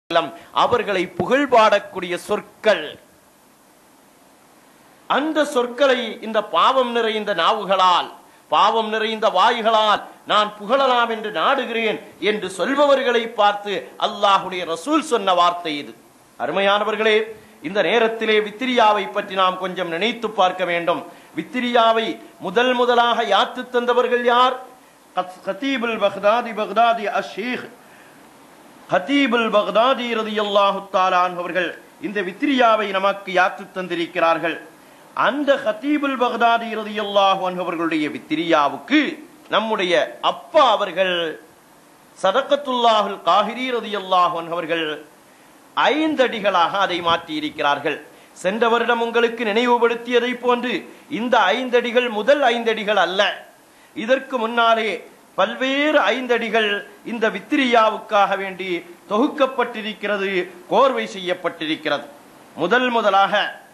அவர்களை புகழ்பாடக்கூடிய சொற்கள். அந்த சொற்களை இந்த பாவம் நிறைந்த நாவுகளால், பாவம் நிறைந்த வாய்களால் நான் புகழலாம் என்று நாடுகிறேன் என்று சொல்பவர்களை பார்த்து அல்லாஹுடைய ரசூல் சொன்ன வார்த்தை இது. அருமையானவர்களே, இந்த நேரத்திலே வித்திரியாவை பற்றி நாம் கொஞ்சம் நினைத்து பார்க்க வேண்டும். வித்திரியாவை முதலாக யாத்து தந்தவர்கள் யார்? கதீபுல் பக்தாதி அஷேக் ஹதீபுல் பக்தாதி ரலியல்லாஹு தஆலா அவர்கள் இந்த வித்ரியாவை நமக்கு யாத்து தந்திருக்கிறார்கள். அந்த ஹதீபுல் பக்தாதி ரலியல்லாஹு அன்ஹு அவர்களுடைய வித்ரியாவுக்கு நம்முடைய அப்பா அவர்கள் சதகத்துல்லாஹுல் காஹிரி ரலியல்லாஹு அன்ஹு அவர்கள் 5 அடிகளாக அதை மாற்றி இருக்கிறார்கள். சென்ற வருடம் உங்களுக்கு நினைவுபடுத்தியதை போன்று இந்த 5 அடிகள் முதல் 5 அடிகள் அல்ல. இதற்கு முன்னாலே பல்வேறு 5 அடிகள் இந்த வித்ரியாவுக்காக வேண்டி தொகுக்கப்பட்டிருக்கிறது, கோர்வை செய்யப்பட்டிருக்கிறது. முதலாக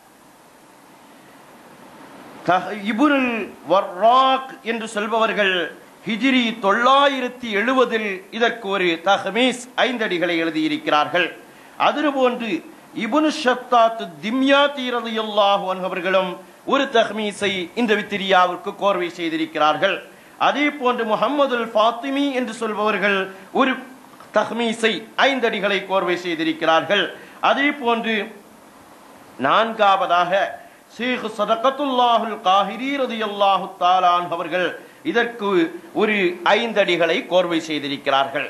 இப்னுல் வர்ராக் என்று சொல்பவர்கள் ஹிஜ்ரி 970 இதற்கு ஒரு தஹ்மீஸ் 5 அடிகளை எழுதியிருக்கிறார்கள். அதுபோன்று இப்னு ஷத்தாத் திம்யாத்தி ரலியல்லாஹு அன்ஹு அவர்களும் ஒரு தஹ்மீஸை இந்த வித்ரியாவுக்கு கோர்வை செய்திருக்கிறார்கள். அதே போன்று முஹம்மதுல் ஃபாத்திமி என்று சொல்பவர்கள் ஒரு தஹ்மீஸை 5 அடிகளை கோர்வை செய்திருக்கிறார்கள். அதே போன்று 4வதாக ஷேக் சதகத்துல்லாஹுல் காஹிரி ரலியல்லாஹு தஆலா அன்ஹு அவர்கள் இதற்கு ஒரு 5 அடிகளை கோர்வை செய்திருக்கிறார்கள்.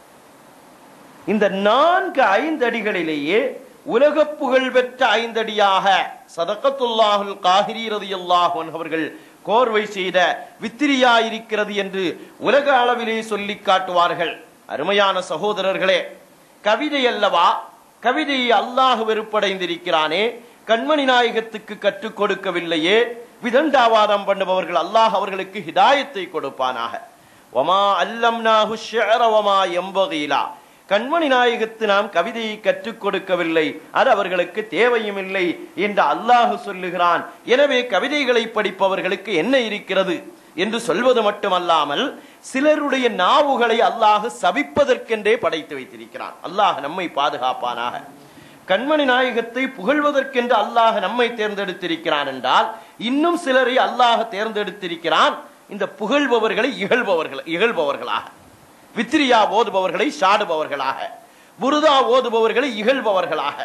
இந்த 5 அடிகளிலேயே உலக புகழ் பெற்ற 5 அடியாக சதகத்துல்லாஹுல் காஹிரி ரலியல்லாஹு அன்ஹு அவர்கள் கோர்வை செய்த வித்ரியா இருக்கிறது என்று உலக அளவிலே சொல்லி காட்டுவார்கள். அருமையான சகோதரர்களே, கவிதை அல்லவா? கவிதையை அல்லாஹ் வெறுப்படைந்திருக்கிறானே, கண்மணி நாயகத்துக்கு கற்றுக் கொடுக்கவில்லையே. விதண்டாவாதம் பண்ணுபவர்கள் அல்லாஹ் அவர்களுக்கு ஹிதாயத்தை கொடுப்பானாக. வமா அல்லம்னாஹு ஷிஅர வமா யம்பகீலா, கண்மணி நாயகத்து நாம் கவிதையை கற்றுக் கொடுக்கவில்லை, அது அவர்களுக்கு தேவையும் இல்லை என்று அல்லாஹ் சொல்லுகிறான். எனவே கவிதைகளை படிப்பவர்களுக்கு என்ன இருக்கிறது என்று சொல்வது மட்டுமல்லாமல் சிலருடைய நாவுகளை அல்லாஹ் சபிப்பதற்கென்றே படைத்து வைத்திருக்கிறான். அல்லாஹ் நம்மை பாதுகாப்பானாக. கண்மணி நாயகத்தை புகழ்வதற்கென்று அல்லாஹ் நம்மை தேர்ந்தெடுத்திருக்கிறான் என்றால் இன்னும் சிலரை அல்லாஹ் தேர்ந்தெடுத்திருக்கிறான் இந்த புகழ்பவர்களை இகழ்பவர்களாக, வித்ரியா ஓதுபவர்களை சாடுபவர்களாக, புருதா ஓதுபவர்களை இகழ்பவர்களாக.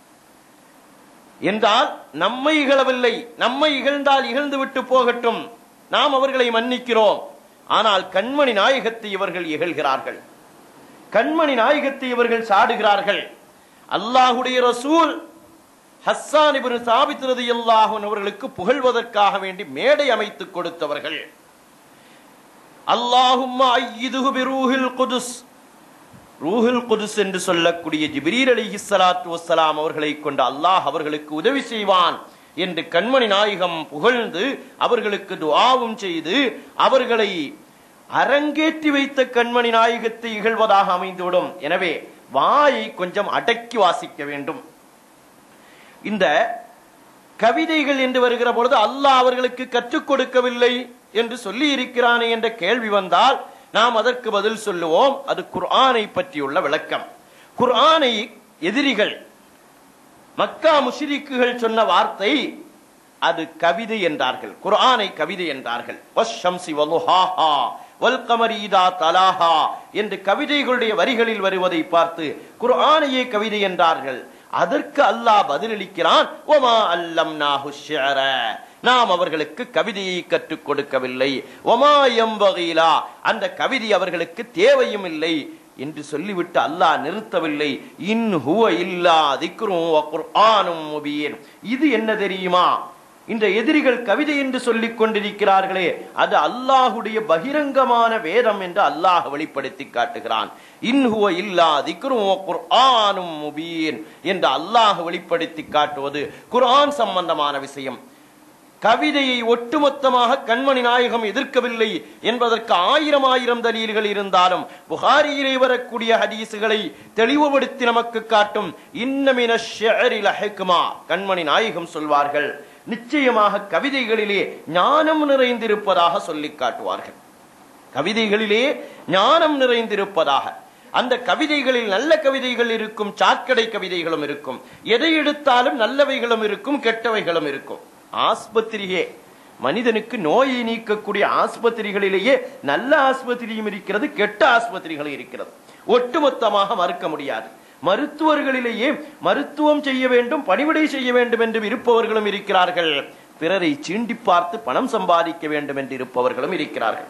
என்றால் நம்மை இகழவில்லை, நம்மை இகழ்ந்தால் இகழ்ந்து விட்டு போகட்டும், நாம் அவர்களை மன்னிக்கிறோம். ஆனால் கண்மணி நாயகத்தை இவர்கள் இகழ்கிறார்கள், கண்மணி நாயகத்தை இவர்கள் சாடுகிறார்கள். அல்லாஹுடைய ரசூல் ஹஸ்ஸான் இப்னு சாபித் ரலியல்லாஹு அன்ஹு அவர்களுக்கு புகழ்வதற்காக வேண்டி மேடை அமைத்து கொடுத்தவர்கள். அல்லாஹும்ம அய்யிதுஹு பிரூஹில் குதுஸ், ரூஹுல் குதுஸ் என்று சொல்லக்கூடிய ஜிப்ரீல் அலைஹிஸ்ஸலாத்து வஸ்ஸலாம் அவர்களை கொண்டு அல்லாஹ் அவர்களுக்கு உதவி செய்வான் என்று கண்மணி நாயகம் புகழ்ந்து அவர்களுக்கு துஆவும் செய்து அவர்களை அரங்கேற்றி வைத்த கண்மணி நாயகத்தை இகழ்வதாக அமைந்துவிடும். எனவே வாயை கொஞ்சம் அடக்கி வாசிக்க வேண்டும். இந்த கவிதைகள் என்று வருகிற பொழுது அல்லாஹ் அவர்களுக்கு கற்றுக் கொடுக்கவில்லை என்று சொல்லி இருக்கிறானே என்ற கேள்வி வந்தால் நாம் அதற்கு பதில் சொல்லுவோம். அது குர்ஆனை பற்றியுள்ள விளக்கம். குர்ஆனை எதிரிகள் மக்கா முஷ்ரிக்குகள் சொன்ன வார்த்தை அது கவிதை என்றார்கள், குர்ஆனை கவிதை என்றார்கள். வஷ்ஷம்ஸி வலுஹாஹா வல்கமரி இதா தலாஹா என்று கவிதைகளுடைய வரிகளில் வருவதை பார்த்து குர்ஆனையே கவிதை என்றார்கள். அதற்கு அல்லாஹ் பதிலளிக்கிறான், வமா அல்லம்னாஹு ஷிஅர, நாம் அவர்களுக்கு கவிதையை கற்றுக் கொடுக்கவில்லை. வமா யம்பகீலா, அந்த கவிதை அவர்களுக்கு தேவையும் இல்லை என்று சொல்லிவிட்டு அல்லாஹ் நிறுத்தவில்லை. இன் ஹுவ இல்லா திக்ரும் வ குர்ஆனும் முபீன். இது என்ன தெரியுமா? இந்த எதிரிகள் கவிதை என்று சொல்லிக் கொண்டிருக்கிறார்களே, அது அல்லாஹுடைய பகிரங்கமான வேதம் என்று அல்லாஹ் வெளிப்படுத்தி காட்டுகிறான். இன்ஹுவ இல்லா திக்ரும் வ குர்ஆனும் முபீன் என்று அல்லாஹ் வெளிப்படுத்தி காட்டுவது குர்ஆன் சம்பந்தமான விஷயம். கவிதையை ஒட்டுமொத்தமாக கண்மணி நாயகம் எதிர்க்கவில்லை என்பதற்கு 1000 தலீல்கள் இருந்தாலும் புகாரியிலே வரக்கூடிய ஹதீசுகளை தெளிவுபடுத்தி நமக்கு காட்டும். இன்ன மினஷ் ஷிஅரி லஹிக்மா, கண்மணி நாயகம் சொல்வார்கள், நிச்சயமாக கவிதைகளிலே ஞானம் நிறைந்திருப்பதாக சொல்லி காட்டுவார்கள். கவிதைகளிலே ஞானம் நிறைந்திருப்பதாக. அந்த கவிதைகளில் நல்ல கவிதைகள் இருக்கும், சாக்கடை கவிதைகளும் இருக்கும். எதை எடுத்தாலும் நல்லவைகளும் இருக்கும், கெட்டவைகளும் இருக்கும். ஆஸ்பத்திரியே மனிதனுக்கு நோயை நீக்கக்கூடிய ஆஸ்பத்திரிகளிலேயே நல்ல ஆஸ்பத்திரியும் இருக்கிறது, கெட்ட ஆஸ்பத்திரிகளும் இருக்கிறது. ஒட்டுமொத்தமாக மறுக்க முடியாது. மருத்துவர்களிலேயே மருத்துவம் செய்ய வேண்டும், பணிவிடை செய்ய வேண்டும் என்று இருப்பவர்களும் இருக்கிறார்கள். பிறரை சீண்டி பார்த்து பணம் சம்பாதிக்க வேண்டும் என்று இருப்பவர்களும் இருக்கிறார்கள்.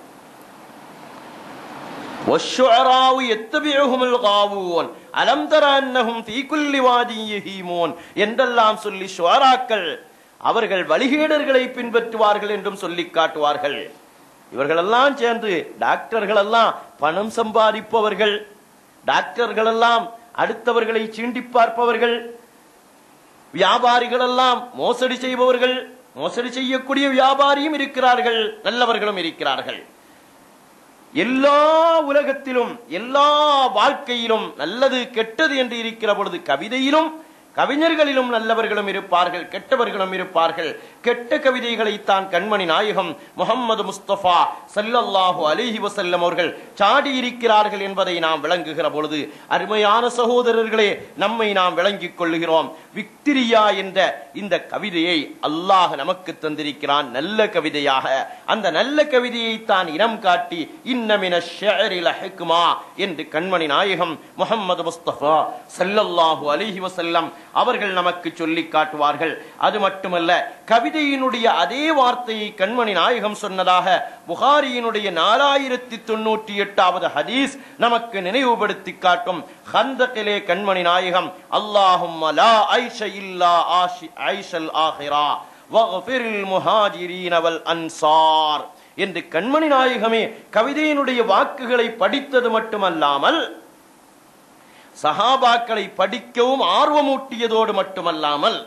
என்றெல்லாம் சொல்லி ஷுஅராக்கள் அவர்கள் வழிகேடர்களை பின்பற்றுவார்கள் என்றும் சொல்லி காட்டுவார்கள். இவர்களெல்லாம் சேர்ந்து டாக்டர்கள் எல்லாம் பணம் சம்பாதிப்பவர்கள், டாக்டர்கள் எல்லாம் அடுத்தவர்களை சீண்டி பார்ப்பவர்கள், வியாபாரிகள் எல்லாம் மோசடி செய்பவர்கள், மோசடி செய்யக்கூடிய வியாபாரியும் இருக்கிறார்கள், நல்லவர்களும் இருக்கிறார்கள். எல்லா உலகத்திலும் எல்லா வாழ்க்கையிலும் நல்லது கெட்டது என்று இருக்கிற பொழுது கவிதையிலும் கவிஞர்களிலும் நல்லவர்களும் இருப்பார்கள், கெட்டவர்களும் இருப்பார்கள். கெட்ட கவிதைகளைத்தான் கண்மணி நாயகம் முஹம்மது முஸ்தபா ஸல்லல்லாஹு அலைஹி வஸல்லம் அவர்கள் சாடி இருக்கிறார்கள் என்பதை நாம் விளங்குகிற பொழுது அருமையான சகோதரர்களே, நம்மை நாம் விளங்கிக் கொள்ளுகிறோம். விக்திரியா என்ற இந்த கவிதையை அல்லாஹ் நமக்கு தந்திருக்கிறான் நல்ல கவிதையாக. அந்த நல்ல கவிதையை தான் இனம் காட்டி இன்னமின ஷஅரி லஹிக்மா என்று கண்மணி நாயகம் முஹம்மது முஸ்தபா ஸல்லல்லாஹு அலைஹி வஸல்லம் அவர்கள் நமக்கு சொல்லி காட்டுவார்கள். அது மட்டுமல்ல, கவிதையினுடைய அதே வார்த்தையை கண்மணி நாயகம் சொன்னதாக புகாரியினுடைய 4098வது ஹதீஸ் நமக்கு நினைவுபடுத்தி காட்டும். ஹந்தகிலே கண்மணி நாயகம் அல்லாஹும்ம லா ஐஷ இல்லா ஐஷல் ஆஹிரா வக்ஃபிரில் முஹாஜிரீன வல் அன்சார் என்று கண்மணி நாயகமே கவிதையினுடைய வாக்குகளை படித்தது மட்டுமல்லாமல் சஹாபாக்களை படிக்கவும் ஆர்வமூட்டியதோடு மட்டுமல்லாமல்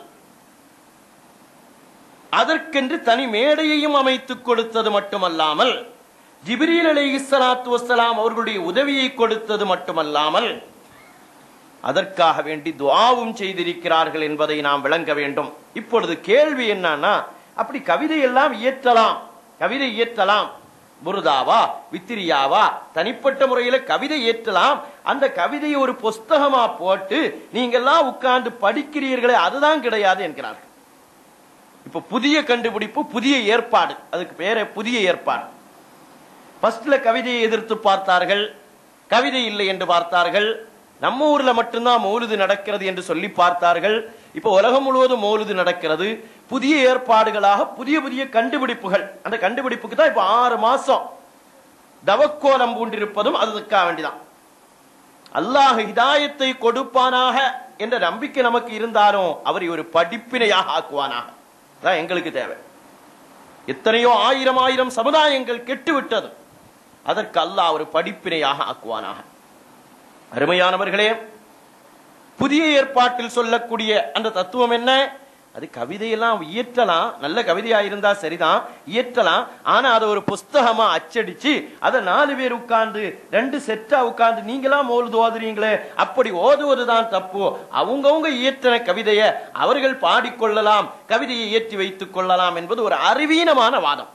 அதற்கென்று தனி மேடையையும் அமைத்துக் கொடுத்தது மட்டுமல்லாமல் ஜிப்ரீல் அலைஹிஸ்ஸலாத்து வஸ்ஸலாம் அவர்களுடைய உதவியை கொடுத்தது மட்டுமல்லாமல் அதற்காக வேண்டி துஆவும் செய்திருக்கிறார்கள் என்பதை நாம் விளங்க வேண்டும். இப்பொழுது கேள்வி என்னன்னா, அப்படி கவிதை எல்லாம் இயற்றலாம், கவிதை இயற்றலாம், புருதாவா வித்திரியாவா தனிப்பட்ட முறையில கவிதை ஏற்றலாம். அந்த கவிதையை ஒரு புஸ்தகமா போட்டு நீங்கெல்லாம் உட்கார்ந்து படிக்கிறீர்களே, அதுதான் கிடையாது என்கிறார்கள். இப்ப புதிய கண்டுபிடிப்பு, புதிய ஏற்பாடு, அதுக்கு பேரே புதிய ஏற்பாடு. ஃபர்ஸ்ட்ல கவிதையை எதிர்த்து பார்த்தார்கள், கவிதை இல்லை என்று பார்த்தார்கள். நம்ம ஊர்ல மட்டும்தான் மௌலிது நடக்கிறது என்று சொல்லி பார்த்தார்கள். இப்ப உலகம் முழுவதும் மௌலிது நடக்கிறது. புதிய ஏற்பாடுகளாக புதிய புதிய கண்டுபிடிப்புகள். அந்த கண்டுபிடிப்புக்கு தான் இப்ப 6 மாசம் தவக்கோலம் பூண்டிருப்பதும் அதுக்காக வேண்டிதான். அல்லாஹ் ஹிதாயத்தை கொடுப்பானாக என்ற நம்பிக்கை நமக்கு இருந்தாலும் அவரை ஒரு படிப்பினையாக ஆக்குவானாக. அதான் எங்களுக்கு தேவை. எத்தனையோ ஆயிரம் சமுதாயங்கள் கெட்டுவிட்டது, அதற்கு அல்லாஹ் ஒரு படிப்பினையாக ஆக்குவானாக. அருமையானவர்களே, புதிய ஏற்பாட்டில் சொல்லக்கூடிய அந்த தத்துவம் என்ன? அது கவிதையெல்லாம் இயற்றலாம், நல்ல கவிதையா இருந்தா சரிதான், இயற்றலாம். ஆனா அதை ஒரு புஸ்தகமா அச்சடிச்சு அதை 4 பேர் உட்கார்ந்து 2 செட்டா உட்கார்ந்து நீங்களா மௌலிது ஓதுறீங்களே, அப்படி ஓதுவதுதான் தப்பு. அவங்கவுங்க இயற்றின கவிதையை அவர்கள் பாடிக்கொள்ளலாம், கவிதையை இயற்றி வைத்துக் கொள்ளலாம் என்பது ஒரு அறிவீனமான வாதம்.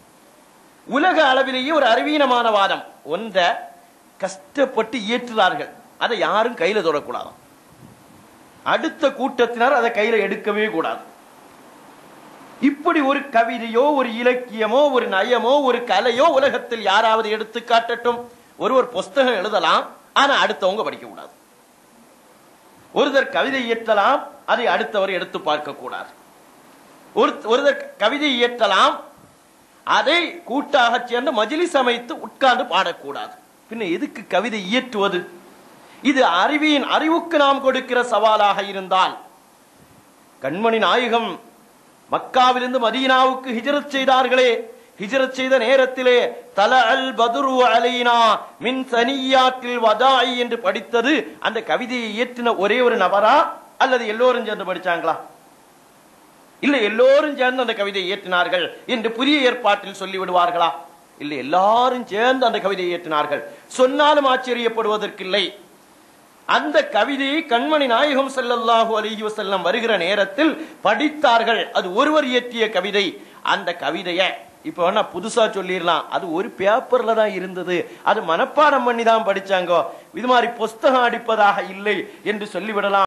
உலக அளவிலேயே ஒரு அறிவீனமான வாதம். ஒன்றை கஷ்டப்பட்டு இயற்றுறார்கள், அதை யாரும் கையில தொடக்கூடாது. அடுத்த கூட்டத்தினர் அதை கையில எடுக்கவே கூடாது. இப்படி ஒரு கவிதையோ ஒரு இலக்கியமோ ஒரு நயமோ ஒரு கலையோ உலகத்தில் யாராவது எடுத்து காட்டட்டும். ஒருவர் புஸ்தகம் எழுதலாம், ஆனா அடுத்தவங்க படிக்க கூடாது. ஒருத்தர் கவிதை இயற்றலாம், அதை அடுத்தவர் எடுத்து பார்க்க கூடாது. ஒருத்தர் கவிதை இயற்றலாம், அதை கூட்டாக சேர்ந்து மஜ்லிஸ் அமைத்து உட்கார்ந்து பாடக்கூடாது. பின்ன எதுக்கு கவிதை இயற்றுவது? இது அறிவுக்கு நாம் கொடுக்கிற சவாலாக இருந்தால், கண்மணி நாயகம் மக்காவிலிருந்து மதீனாவுக்கு ஹிஜ்ரத் செய்தார்களே, ஹிஜ்ரத் செய்த நேரத்திலே தலஅல் பத்ரு அலைனா மின் சனியாத்தில் வதாஇ என்று படித்தது அந்த கவிதையை இயற்றின ஒரே ஒரு நபரா, அல்லது எல்லோரும் சேர்ந்து படிச்சாங்களா? இல்ல, எல்லோரும் சேர்ந்து அந்த கவிதையை இயற்றினார்கள் என்று புதிய ஏற்பாட்டில் சொல்லிவிடுவார்களா? இல்லை, எல்லாரும் சேர்ந்து அந்த கவிதையை இயற்றினார்கள். சொன்னாலும் ஆச்சரியப்படுவதற்கில்லை. அந்த கவிதையை கண்மணி நாயகம் ஸல்லல்லாஹு அலைஹி வஸல்லம் வருகிற நேரத்தில் படித்தார்கள். அது ஒருவர் இயற்றிய கவிதை. அந்த கவிதையை இப்ப வேணா புதுசா சொல்லிடலாம், அது ஒரு பேப்பர்ல தான் இருந்தது, அது மனப்பாடம் பண்ணி தான் படிச்சாங்க, இது மாதிரி புஸ்தகம் அடிப்பதாக இல்லை என்று சொல்லிவிடலாம்.